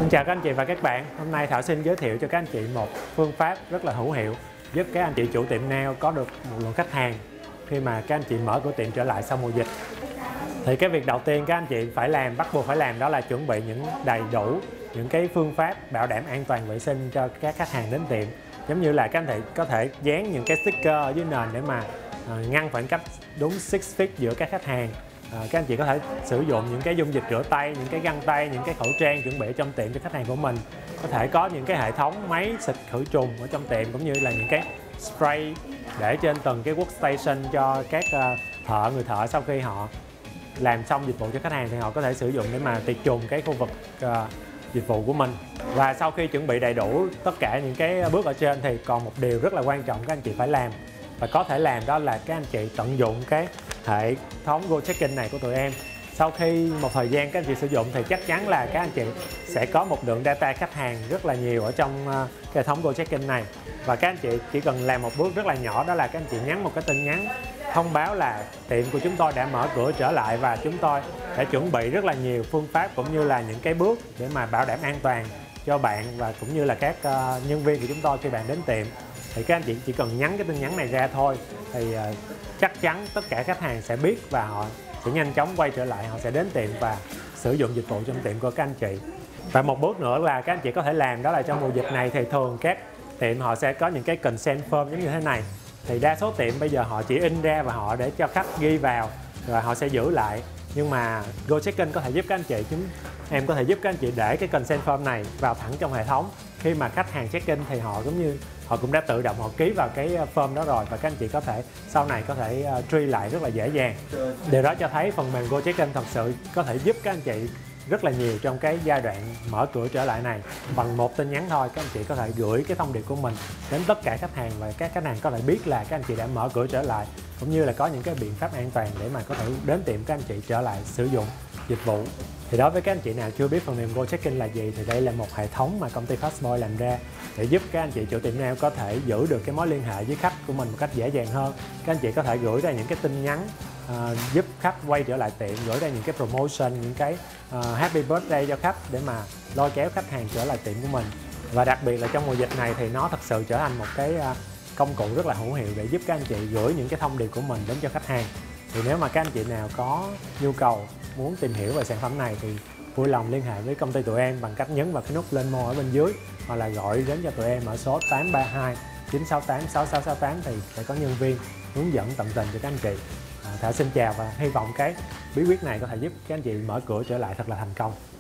Xin chào các anh chị và các bạn. Hôm nay Thảo xin giới thiệu cho các anh chị một phương pháp rất là hữu hiệu giúp các anh chị chủ tiệm nail có được một lượng khách hàng khi mà các anh chị mở cửa tiệm trở lại sau mùa dịch. Thì cái việc đầu tiên các anh chị bắt buộc phải làm đó là chuẩn bị đầy đủ những cái phương pháp bảo đảm an toàn vệ sinh cho các khách hàng đến tiệm. Giống như là các anh chị có thể dán những cái sticker ở dưới nền để mà ngăn khoảng cách đúng 6 feet giữa các khách hàng. Các anh chị có thể sử dụng những cái dung dịch rửa tay, những cái găng tay, những cái khẩu trang chuẩn bị trong tiệm cho khách hàng của mình. Có thể có những cái hệ thống máy xịt khử trùng ở trong tiệm, cũng như là những cái spray để trên từng cái workstation cho các người thợ sau khi họ làm xong dịch vụ cho khách hàng thì họ có thể sử dụng để mà tiệt trùng cái khu vực dịch vụ của mình. Và sau khi chuẩn bị đầy đủ tất cả những cái bước ở trên thì còn một điều rất là quan trọng các anh chị phải làm và có thể làm, đó là các anh chị tận dụng cái hệ thống Go Check-in này của tụi em. Sau khi một thời gian các anh chị sử dụng thì chắc chắn là các anh chị sẽ có một lượng data khách hàng rất là nhiều ở trong cái hệ thống Go Check-in này. Và các anh chị chỉ cần làm một bước rất là nhỏ, đó là các anh chị nhắn một cái tin nhắn thông báo là tiệm của chúng tôi đã mở cửa trở lại và chúng tôi đã chuẩn bị rất là nhiều phương pháp cũng như là những cái bước để mà bảo đảm an toàn cho bạn và cũng như là các nhân viên của chúng tôi khi bạn đến tiệm. Thì các anh chị chỉ cần nhắn cái tin nhắn này ra thôi thì chắc chắn tất cả khách hàng sẽ biết và họ sẽ nhanh chóng quay trở lại, họ sẽ đến tiệm và sử dụng dịch vụ trong tiệm của các anh chị. Và một bước nữa là các anh chị có thể làm, đó là trong mùa dịch này thì thường các tiệm họ sẽ có những cái consent form giống như thế này. Thì đa số tiệm bây giờ họ chỉ in ra và họ để cho khách ghi vào rồi họ sẽ giữ lại. Nhưng mà Go Check-in có thể giúp các anh chị, em có thể giúp các anh chị để cái consent form này vào thẳng trong hệ thống. Khi mà khách hàng check-in thì họ cũng đã tự động họ ký vào cái form đó rồi, và các anh chị có thể sau này có thể truy lại rất là dễ dàng. Điều đó cho thấy phần mềm Go Check-in thật sự có thể giúp các anh chị rất là nhiều trong cái giai đoạn mở cửa trở lại này. Bằng một tin nhắn thôi các anh chị có thể gửi cái thông điệp của mình đến tất cả khách hàng và các khách hàng có thể biết là các anh chị đã mở cửa trở lại, cũng như là có những cái biện pháp an toàn để mà có thể đến tiệm các anh chị trở lại sử dụng dịch vụ. Thì đối với các anh chị nào chưa biết phần mềm Go Check-in là gì thì đây là một hệ thống mà công ty Fastboy làm ra để giúp các anh chị chủ tiệm nail có thể giữ được cái mối liên hệ với khách của mình một cách dễ dàng hơn. Các anh chị có thể gửi ra những cái tin nhắn giúp khách quay trở lại tiệm, gửi ra những cái promotion, những cái happy birthday cho khách để mà lôi kéo khách hàng trở lại tiệm của mình. Và đặc biệt là trong mùa dịch này thì nó thật sự trở thành một cái công cụ rất là hữu hiệu để giúp các anh chị gửi những cái thông điệp của mình đến cho khách hàng. Thì nếu mà các anh chị nào có nhu cầu muốn tìm hiểu về sản phẩm này thì vui lòng liên hệ với công ty tụi em bằng cách nhấn vào cái nút lên more ở bên dưới, hoặc là gọi đến cho tụi em ở số 832 968 6668 thì sẽ có nhân viên hướng dẫn tận tình cho các anh chị. Thảo xin chào và hy vọng cái bí quyết này có thể giúp các anh chị mở cửa trở lại thật là thành công.